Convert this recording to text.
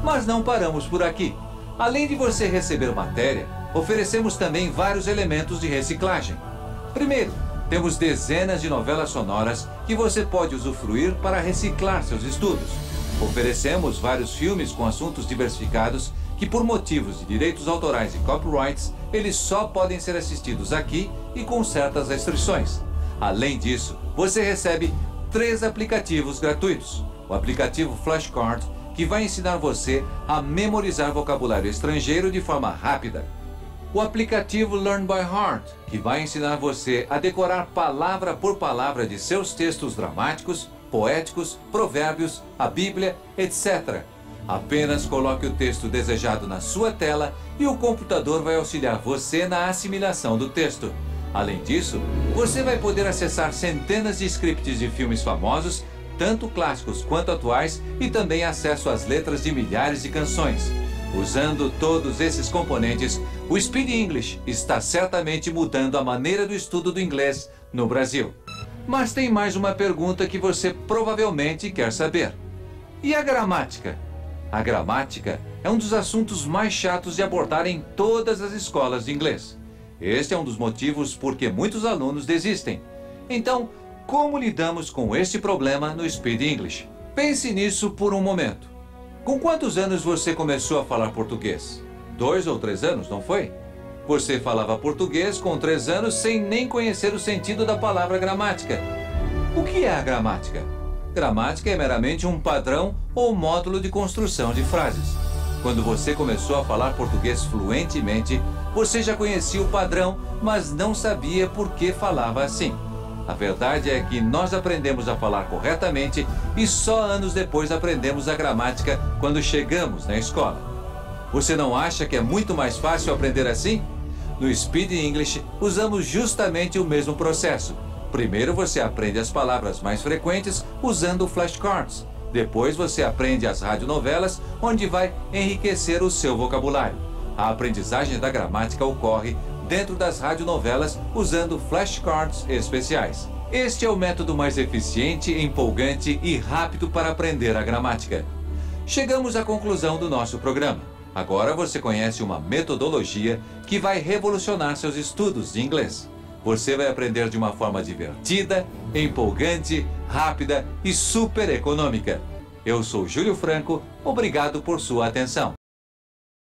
Mas não paramos por aqui. Além de você receber matéria, oferecemos também vários elementos de reciclagem. Primeiro, temos dezenas de novelas sonoras que você pode usufruir para reciclar seus estudos. Oferecemos vários filmes com assuntos diversificados que, por motivos de direitos autorais e copyrights, eles só podem ser assistidos aqui e com certas restrições. Além disso, você recebe 3 aplicativos gratuitos. O aplicativo Flashcard, que vai ensinar você a memorizar vocabulário estrangeiro de forma rápida. O aplicativo Learn by Heart, que vai ensinar você a decorar palavra por palavra de seus textos dramáticos, poéticos, provérbios, a Bíblia, etc. Apenas coloque o texto desejado na sua tela e o computador vai auxiliar você na assimilação do texto. Além disso, você vai poder acessar centenas de scripts de filmes famosos, tanto clássicos quanto atuais, e também acesso às letras de milhares de canções. Usando todos esses componentes, o Speed English está certamente mudando a maneira do estudo do inglês no Brasil. Mas tem mais uma pergunta que você provavelmente quer saber. E a gramática? A gramática é um dos assuntos mais chatos de abordar em todas as escolas de inglês. Este é um dos motivos por que muitos alunos desistem. Então, como lidamos com este problema no Speed English? Pense nisso por um momento. Com quantos anos você começou a falar português? 2 ou 3 anos, não foi? Você falava português com 3 anos sem nem conhecer o sentido da palavra gramática. O que é a gramática? Gramática é meramente um padrão ou módulo de construção de frases. Quando você começou a falar português fluentemente, você já conhecia o padrão, mas não sabia por que falava assim. A verdade é que nós aprendemos a falar corretamente e só anos depois aprendemos a gramática quando chegamos na escola. Você não acha que é muito mais fácil aprender assim? No Speed English, usamos justamente o mesmo processo. Primeiro você aprende as palavras mais frequentes usando flashcards. Depois você aprende as radionovelas, onde vai enriquecer o seu vocabulário. A aprendizagem da gramática ocorre dentro das radionovelas usando flashcards especiais. Este é o método mais eficiente, empolgante e rápido para aprender a gramática. Chegamos à conclusão do nosso programa. Agora você conhece uma metodologia que vai revolucionar seus estudos de inglês. Você vai aprender de uma forma divertida, empolgante, rápida e super econômica. Eu sou Júlio Franco, obrigado por sua atenção.